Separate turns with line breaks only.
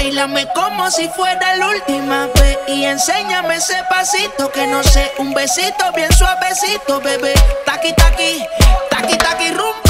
Báilame como si fuera la última vez y enséñame ese pasito que no sé, un besito bien suavecito, bebé. Taqui, taqui, taqui, taqui, rumba.